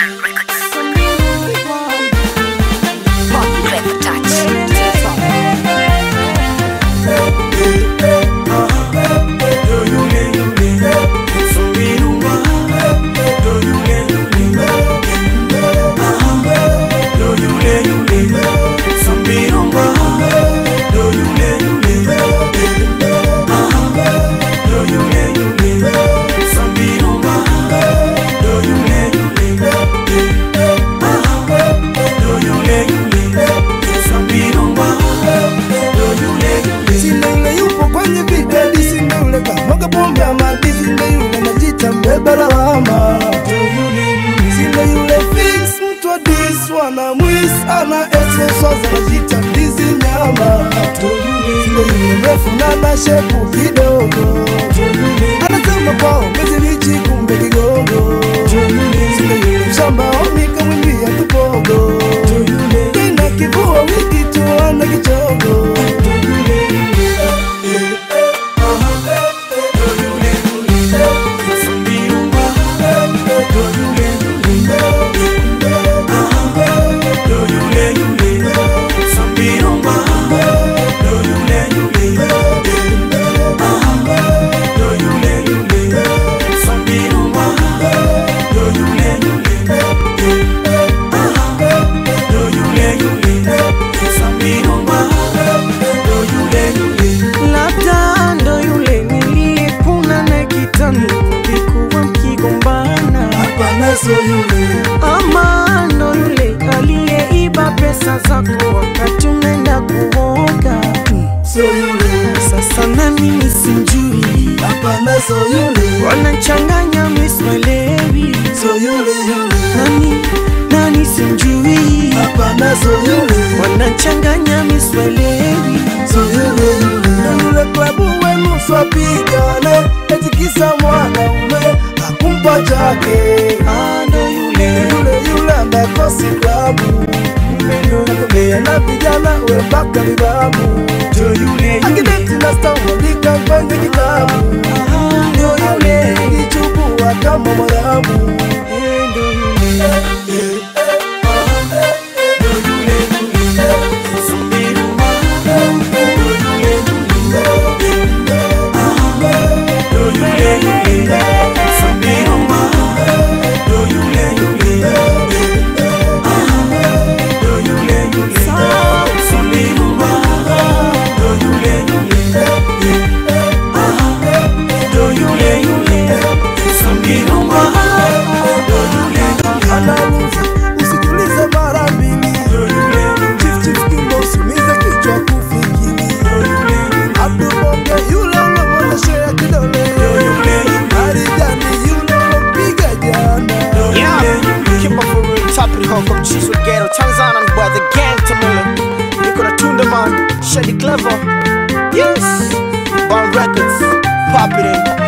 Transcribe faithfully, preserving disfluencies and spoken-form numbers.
Ana mwis, ana ese soza na jita ndizi nyama. Sile yule mrefu na na shepu kidogo. Anasema kwao mezi lichi kumbe kigogo. Sile yule mshamba omika mwimbi ya tupogo. Kina kivua wiki tu ana kichogo. So yule ama ndo yule aliyeiba pesa zako wakati unaenda kuoga. So yule sasa nani nisimjui. Hapana so yule wanachanganya miswelewi. So yule yule nani nani simjui. Hapana so yule wanachanganya miswelewi. So yule yule yule klabu wenu swapigane etikisa mwana ume akumpa chake. Ando yule yule yule andakosi klabu Nakobea na vijana we baka libabu. Akideti na stawa lika kwenye kitabu. Ndo yule kichukua kama mwarabu. Ndo yule Usijulize mara mbili. Chief chief kimbo usumize kichwa kufikiri. Abdubonge yule unamwonyeshea kidole. Marijani yule unapiga jana. Yeah, Kimba for real, top of the hawk of cheese with ghetto Tanzania by the gang to me. Niko na Tunda man, Shady Clever. Yes, Bond Records, pop it in.